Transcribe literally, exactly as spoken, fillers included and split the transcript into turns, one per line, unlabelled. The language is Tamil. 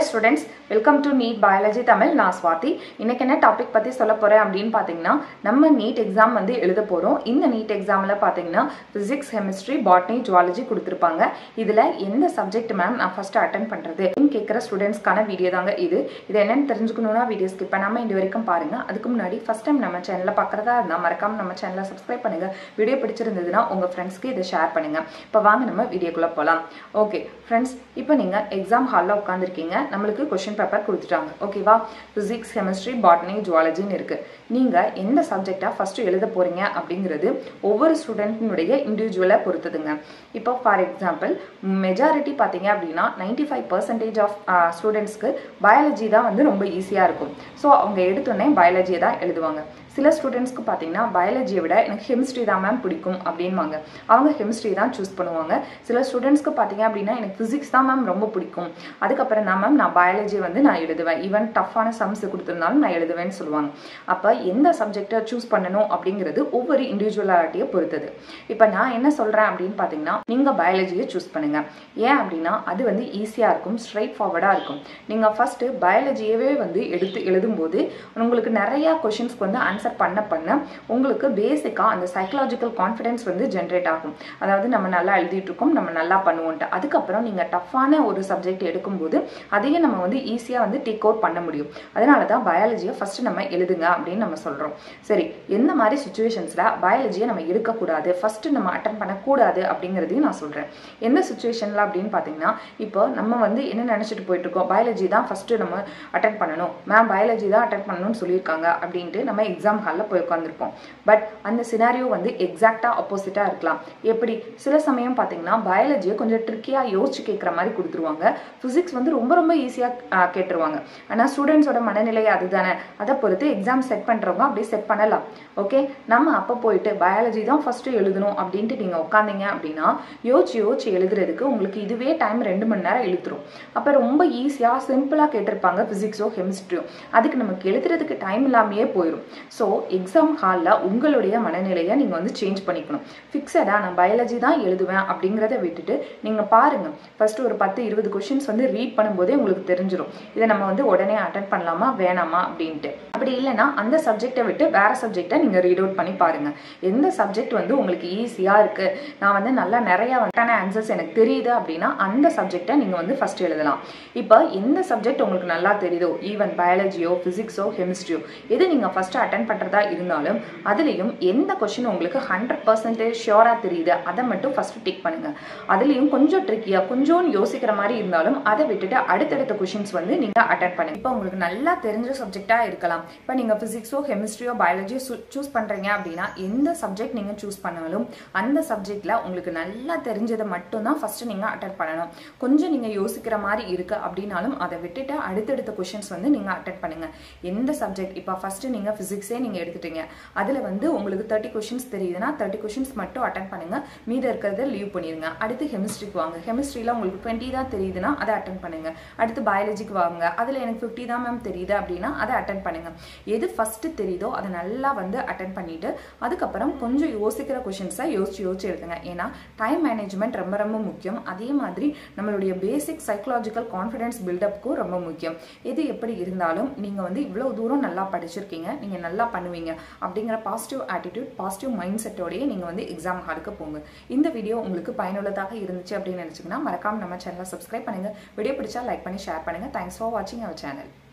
students, welcome to NEET Biology Tamil. நான் ஸ்வாதி. இன்னைக்கு என்ன டாபிக் பத்தி சொல்ல போறேன் அப்படினு பாத்தீங்கன்னா, நம்ம NEET எக்ஸாம் வந்து எழுத போறோம். இந்த NEET எக்ஸாம்ல பாத்தீங்கன்னா physics, chemistry, botany, zoology கொடுத்திருப்பாங்க. இதுல எந்த சப்ஜெக்ட் மேம் நான் ஃபர்ஸ்ட் அட்டெண்ட் பண்றது ன்னு கேக்குற ஸ்டூடண்ட்ஸ்க்கான வீடியோ தாங்க இது. இது என்னன்னு தெரிஞ்சுக்கணும்னா வீடியோ ஸ்கிப் பண்ணாம இந்த வரைக்கும் பாருங்க. அதுக்கு முன்னாடி ஃபர்ஸ்ட் டைம் நம்ம சேனலை பார்க்கறதா இருந்தா மறக்காம நம்ம சேனலை சப்ஸ்கிரைப் பண்ணுங்க. வீடியோ பிடிச்சிருந்ததுன்னா உங்க ஃப்ரெண்ட்ஸ்க்கு இதை ஷேர் பண்ணுங்க. இப்போ வாங்க நம்ம வீடியோக்குள்ள போலாம். ஓகே ஃப்ரெண்ட்ஸ், இப்போ நீங்க எக்ஸாம் ஹால்ல உட்கார்ந்திருக்கீங்க. நம்மளுக்கு क्वेश्चन பேப்பர் கொடுத்துட்டாங்க. ஓகேவா? physics, chemistry, botany, zoology ன்னு இருக்கு. நீங்க எந்த சப்ஜெக்ட்டா ஃபர்ஸ்ட் எழுத போறீங்க அப்படிங்கிறது ஒவ்வொரு ஸ்டூடெண்ட்னுடைய இண்டிவிஜுவலா பொறுத்ததுங்க. இப்போ ஃபார் எக்ஸாம்பிள் மெஜாரிட்டி பாத்தீங்க அப்படின்னா ninety five percent ஆஃப் ஸ்டூடெண்ட்ஸ்க்கு பயாலஜி தான் வந்து ரொம்ப ஈஸியா இருக்கும். ஸோ அவங்க எடுத்தோடனே பயாலஜியை தான் எழுதுவாங்க. சில ஸ்டூடெண்ட்ஸ்க்கு பார்த்தீங்கன்னா பயாலஜியை விட எனக்கு கெமிஸ்ட்ரி தான் மேம் பிடிக்கும் அப்படின்வாங்க. அவங்க கெமிஸ்ட்ரி தான் சூஸ் பண்ணுவாங்க. சில ஸ்டூடெண்ட்ஸ்க்கு பார்த்தீங்க அப்படின்னா எனக்கு ஃபிசிக்ஸ் தான் மேம் ரொம்ப பிடிக்கும், அதுக்கப்புறம் தான் மேம் நான் பயாலஜி வந்து நான் எழுதுவேன், ஈவன் டஃப்பான சம்ஸ் கொடுத்துருந்தாலும் நான் எழுதுவேன்னு சொல்லுவாங்க. அப்போ எந்த சப்ஜெக்டை சூஸ் பண்ணணும் அப்படிங்கிறது ஒவ்வொரு இண்டிவிஜுவலாலிட்டியை பொறுத்தது. இப்போ நான் என்ன சொல்கிறேன் அப்படின்னு பார்த்தீங்கன்னா, நீங்கள் பயாலஜியை சூஸ் பண்ணுங்கள். ஏன் அப்படின்னா அது வந்து ஈஸியாக இருக்கும், ஸ்ட்ரைட் ஃபார்வர்டாக இருக்கும். நீங்கள் ஃபஸ்ட்டு பயாலஜியவே வந்து எடுத்து எழுதும்போது உங்களுக்கு நிறையா கொஷின்ஸ்க்கு வந்து ஆன்சர் பண்ண பண்ண உங்களுக்கு பேசிக்கா அந்த சைக்கலாஜிக்கல் கான்ஃபிடன்ஸ் வந்து ஜென்ரேட் ஆகும். அதாவது நம்ம நல்லா எழுதிட்டு இருக்கோம், நம்ம நல்லா பண்ணுவோம்ட்டு. அதுக்கப்புறம் நீங்க டஃப்பான ஒரு சப்ஜெக்ட் எடுக்கும்போது அதையே நம்ம வந்து ஈஸியா வந்து டேக் அவுட் பண்ண முடியும். அதனால தான் பயாலஜியை ஃபர்ஸ்ட் நம்ம எழுதுங்க அப்படின்னு நம்ம சொல்றோம். சரி, எந்த மாதிரி சுச்சுவேஷன்ஸ்ல பயாலஜியை நம்ம எடுக்கக்கூடாது, ஃபர்ஸ்ட் நம்ம அட்டன் பண்ணக்கூடாது அப்படிங்கிறதையும் நான் சொல்றேன். எந்த சுச்சுவேஷன்ல அப்படின்னு பாத்தீங்கன்னா, இப்போ நம்ம வந்து என்ன நினைச்சிட்டு போயிட்டு இருக்கோம், பயாலஜி தான் ஃபர்ஸ்ட் நம்ம அட்டன் பண்ணணும், மேம் பயாலஜி தான் அட்டன் பண்ணணும்னு சொல்லியிருக்காங்க அப்படின்ட்டு நம்ம எக்ஸாம் ஹால்ல போய் உட்காந்துருப்போம். பட் அந்த சினாரியோ வந்து எக்ஸாக்டா ஆப்போசிட்டா இருக்கலாம். எப்படி? சில சமயம் பாத்தீங்கன்னா பயாலஜியை கொஞ்சம் ட்ரிக்கியா யோசிச்சு கேட்கற மாதிரி கொடுத்துருவாங்க. பிசிக்ஸ் வந்து ரொம்ப ரொம்ப ஈஸியா கேட்டுருவாங்க. ஆனா ஸ்டூடெண்ட்ஸோட மனநிலை அதுதானே, அதை பொறுத்து எக்ஸாம் செட் பண்றவங்க அப்படி செட் பண்ணலாம். ஓகே, நம்ம அப்ப போயிட்டு பயாலஜி தான் ஃபர்ஸ்ட் எழுதணும் அப்படின்ட்டு நீங்க உட்காந்தீங்க அப்படின்னா யோசிச்சு யோசிச்சு எழுதுறதுக்கு உங்களுக்கு இதுவே டைம் ரெண்டு மணி நேரம் இழுத்துரும். அப்ப ரொம்ப ஈஸியா சிம்பிளா கேட்டிருப்பாங்க பிசிக்ஸோ கெமிஸ்ட்ரியோ, அதுக்கு நமக்கு எழுதுறதுக்கு டைம் இல்லாமையே போயிடும். ஸோ எக்ஸாம் ஹாலில் உங்களுடைய மனநிலையை நீங்கள் வந்து சேஞ்ச் பண்ணிக்கணும். ஃபிக்ஸடாக நான் பயாலஜி தான் எழுதுவேன் அப்படிங்கிறத விட்டுட்டு நீங்கள் பாருங்கள், ஃபர்ஸ்ட் ஒரு பத்து இருபது கொஷின்ஸ் வந்து ரீட் பண்ணும்போதே உங்களுக்கு தெரிஞ்சிடும் இதை நம்ம வந்து உடனே அட்டென்ட் பண்ணலாமா வேணாமா அப்படின்ட்டு. அப்படி இல்லைன்னா அந்த சப்ஜெக்டை விட்டு வேற சப்ஜெக்டை நீங்கள் ரீட் அவுட் பண்ணி பாருங்கள். எந்த சப்ஜெக்ட் வந்து உங்களுக்கு ஈஸியாக இருக்குது, நான் வந்து நல்லா நிறையா வந்துட்டான ஆன்சர்ஸ் எனக்கு தெரியுது அப்படின்னா அந்த சப்ஜெக்டை நீங்கள் வந்து ஃபர்ஸ்ட் எழுதலாம். இப்போ எந்த சப்ஜெக்ட் உங்களுக்கு நல்லா தெரியுதோ, ஈவன் பயாலஜியோ ஃபிசிக்ஸோ கெமிஸ்ட்ரியோ, எது நீங்கள் ஃபர்ஸ்ட் அட்டென்ட் பண்றதா இருந்தாலும் அதுலயும் எந்த கொஸ்டின் உங்களுக்கு ஹண்ட்ரட் பர்சன்டேஜ் ஷியோரா தெரியுது அதை மட்டும் ஃபர்ஸ்ட் டிக் பண்ணுங்க. அதுலயும் கொஞ்சம் ட்ரிக்கியா கொஞ்சம் யோசிக்கிற மாதிரி இருந்தாலும் அதை விட்டுட்டு அடுத்தடுத்த கொஸ்டின்ஸ் வந்து நீங்க அட்டென்ட் பண்ணுங்க. இப்போ உங்களுக்கு நல்லா தெரிஞ்ச சப்ஜெக்டா இருக்கலாம். இப்போ நீங்க பிசிக்ஸோ கெமிஸ்ட்ரியோ பயாலஜியோ சூஸ் பண்றீங்க அப்படின்னா எந்த சப்ஜெக்ட் நீங்க சூஸ் பண்ணாலும் அந்த சப்ஜெக்ட்ல உங்களுக்கு நல்லா தெரிஞ்சதை மட்டும் தான் ஃபர்ஸ்ட் நீங்க அட்டென்ட் பண்ணணும். கொஞ்சம் நீங்க யோசிக்கிற மாதிரி இருக்கு அப்படின்னாலும் அதை விட்டுட்டு அடுத்தடுத்த கொஸ்டின்ஸ் வந்து நீங்க அட்டென்ட் பண்ணுங்க. எந்த சப்ஜெக்ட் இப்போ ஃபர்ஸ்ட் நீங்க பிசிக்ஸே நீங்க எடுத்துட்டீங்க, அதுல வந்து உங்களுக்கு தேர்ட்டி கொஸ்டின்ஸ் தெரியுதுன்னா தேர்ட்டி கொஸ்டின்ஸ் மட்டும் அட்டென்ட் பண்ணுங்க, மீத இருக்கிறத லீவ் பண்ணிருங்க. அடுத்து கெமிஸ்ட்ரிக்கு வாங்க, கெமிஸ்ட்ரியில உங்களுக்கு டுவெண்ட்டி தான் தெரியுதுன்னா அதை அட்டென்ட் பண்ணுங்க. அடுத்து பயாலஜிக்கு வாங்க, அதுல எனக்கு ஃபிஃப்டி தான் மேம் தெரியுது அப்படின்னா அதை அட்டென்ட் பண்ணுங்க. எது ஃபர்ஸ்ட் தெரியுதோ அதை நல்லா வந்து அட்டென்ட் பண்ணிட்டு அதுக்கப்புறம் கொஞ்சம் யோசிக்கிற கொஸ்டின்ஸை யோசிச்சு யோசிச்சு எழுதுங்க. ஏன்னா டைம் மேனேஜ்மெண்ட் ரொம்ப ரொம்ப முக்கியம். அதே மாதிரி நம்மளுடைய பேசிக் சைக்கலாஜிக்கல் கான்ஃபிடன்ஸ் பில்டப்க்கும் ரொம்ப முக்கியம். எது எப்படி இருந்தாலும் நீங்க வந்து இவ்வளவு தூரம் நல்லா படிச்சிருக்கீங்க, நீங்க நல்லா பண்ணுவீங்க அப்படிங்கிற பாசிட்டிவ் ஆட்டிடியூட் பாசிட்டிவ் மைண்ட் செட்டோடய நீங்க வந்து எக்ஸாம் ஹாலுக்கு போங்க. இந்த வீடியோ உங்களுக்கு பயனுள்ளதாக இருந்துச்சு அப்படின்னு நினைச்சீங்கன்னா மறக்காம நம்ம சேனலை சப்ஸ்கிரைப் பண்ணுங்க. வீடியோ பிடிச்சா லைக் பண்ணி ஷேர் பண்ணுங்க. தேங்க்ஸ் ஃபார் வாட்சிங் அவர் சேனல்.